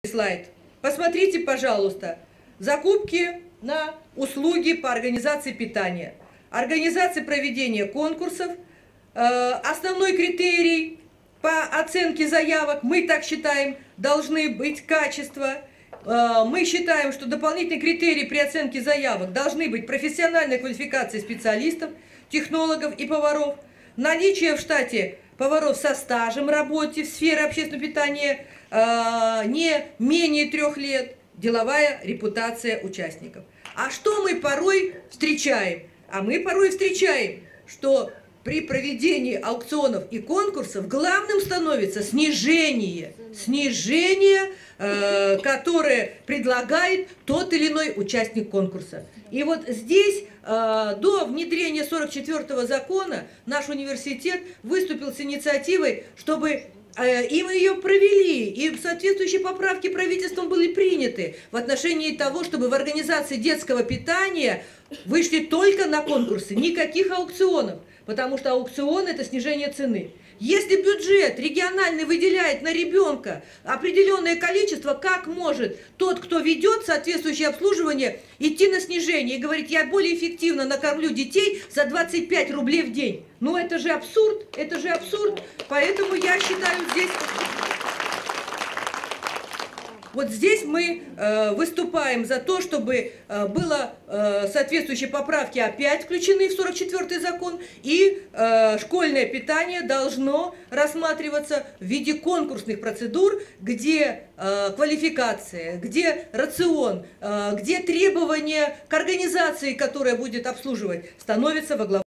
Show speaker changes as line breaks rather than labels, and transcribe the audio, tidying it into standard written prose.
Слайд. Посмотрите, пожалуйста, закупки на услуги по организации питания, организация проведения конкурсов, основной критерий по оценке заявок, мы так считаем, должны быть качество. Мы считаем, что дополнительный критерий при оценке заявок должны быть профессиональная квалификация специалистов, технологов и поваров, наличие в штате поваров со стажем работы в сфере общественного питания не менее 3 лет, деловая репутация участников. А что мы порой встречаем? А мы порой встречаем, что при проведении аукционов и конкурсов главным становится снижение, которое предлагает тот или иной участник конкурса. И вот здесь до внедрения 44-го закона наш университет выступил с инициативой, чтобы и мы ее провели, и соответствующие поправки правительством были приняты в отношении того, чтобы в организации детского питания вышли только на конкурсы, никаких аукционов, потому что аукцион – это снижение цены. Если бюджет региональный выделяет на ребенка определенное количество, как может тот, кто ведет соответствующее обслуживание, идти на снижение и говорить: я более эффективно накормлю детей за 25 рублей в день? Ну это же абсурд, это же абсурд. Поэтому я считаю, вот здесь мы выступаем за то, чтобы было соответствующие поправки опять включены в 44-й закон, и школьное питание должно рассматриваться в виде конкурсных процедур, где квалификация, где рацион, где требования к организации, которая будет обслуживать, становятся во главу.